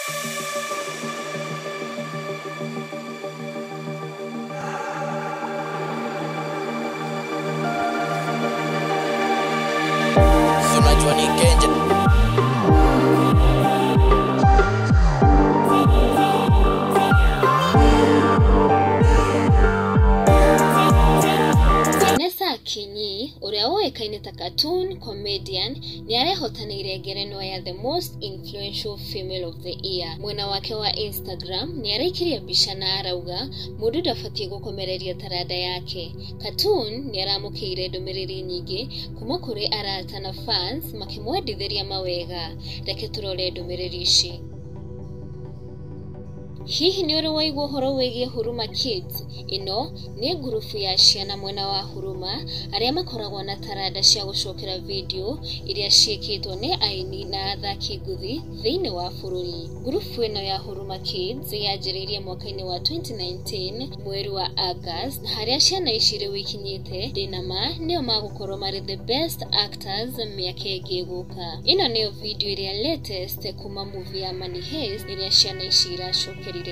Unajua ni Kenja. Vanessa Akinyi, uria oekaine ta cartoon comedian, ni arehotanire ngerenwa ya the most influential female of the year. Mwena wake wa Instagram ni araikiria mbica na arauga mundu ndabatie gukomereria taranda yake. Cartoon ni aramukiire ndumiriri nyingi kuma kuri arata na fans makimwendithĩria mawega. Reke turore ndumiriri ici. Hihi ni uri waigua uhoro wigie Huruma Kids? Ino ni ngurubu ya ciana mwena wa Huruma aria makoragwo na taranda cia gucokera video iria ciekitwo ni aini na athaki nguthi thiini wa bururi. Ngurubu ino ya Huruma Kids yanjiririe mwaka-ini wa 2019 mweri wa August, haria ciana ici riu ikinyite ndinama nio magukorwo mari the best actors miaka ingi guka. Ino niyo video iria latest kuma movie ya Money Heist iria ciana ici iracokerire.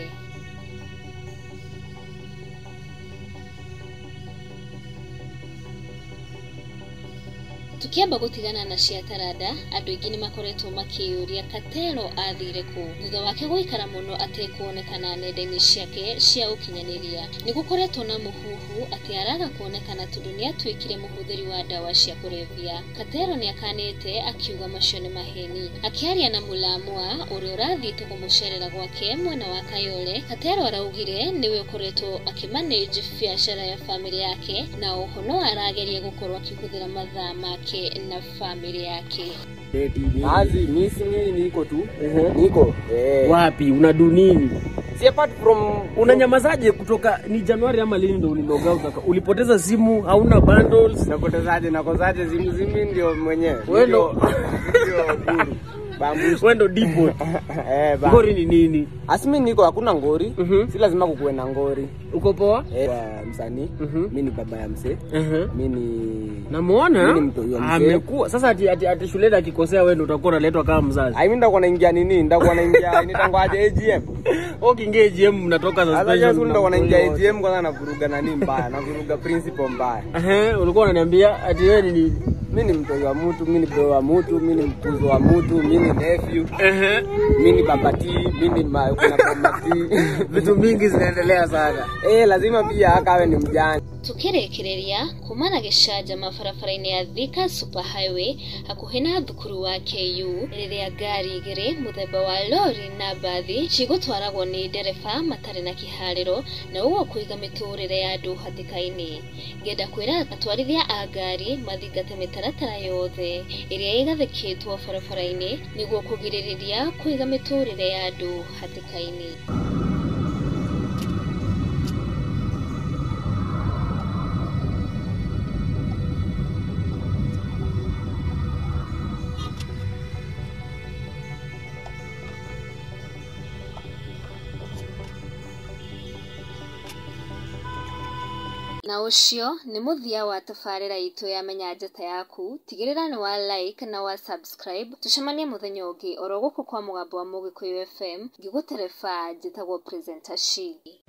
Tukiamba gutigana na cia taranda, andu aingi ni makoretwo makiyuria Katelo athire ku thutha wake guikara muno atekuonekana nenda-ini ciake cia ukinyaniria. Ni gukoretwo na muhuhu ati araga kuonekana tondu ni atwikire muhuthiri wa dawa cia kurevya. Katelo ni akanite akiuga macio ni maheni. Akiaria na Mulamwa uria urathite kumucerera gwake mwena wa Kayole, Katelo araugire niwe ukoretwo akimanage biashara ya family yake na oho no arageria gukorwo akihuthira mathaa make na family yake. Azi mimi niko tu. Niko. Wapi unadu nini? Si apart from unanyamazaje kutoka ni Januari ama lini ndo uliloga utaka? Ulipoteza simu, hauna bundles, nakozaje simu ndio mwenyewe. Wewe ndo guru. Bambu. Wewe ndo depot. Ngori ni nini? Asimi niko hakuna ngori. Si lazima kukuwe na ngori. Uko poa? Msanii. Mimi ni baba ya mzee. Mimi namuona amekuwa sasa ati shuleni akikosea wewe ndo utakuwa unaletwa kama mzazi. Mimi ndakuwa naingia nini? Ndakuwa naingia nitangoaje AGM. Ukiingia AGM mnatoka suspension. Sasa ndakuwa naingia AGM kwanza navuruga nani mbaya, navuruga principal mbaya. Ulikuwa unaniambia ati wewe ni nini? Mimi ni mtoto wa mtu, mimi ni bro wa mtu, mimi ni mtuzo wa mtu, mimi ni nephew. Mimi ni babati, mimi ni kuna babati. Vitu mingi zinaendelea sana. Lazima pia akawe ni mjane. Tukirekereria kumana gishaja mabarabara-ini ya Thika Super Highway hakuhi na thukuru wa KU riria ngari igiri muthemba wa lori na bathi cigutwaragwo ni ndereba matari na kihariro na uguo kuiga miturire ya andu hatikaini. Ngenda kwira atwarithia a ngari mathingate mitaratara yothe iria igathikitwo barabara-ini niguo kugiririria kuiga miturire ya andu hatikaini. Na ucio ni muthia wa tabarira itu ya menya njata yaku. Tigirira ni wa like na wa subscribe. Tucemanie muthenya ungi oro guku kwa Mugambo wa Mugikuyu FM ngigutereba njitagwo presenter Shigi.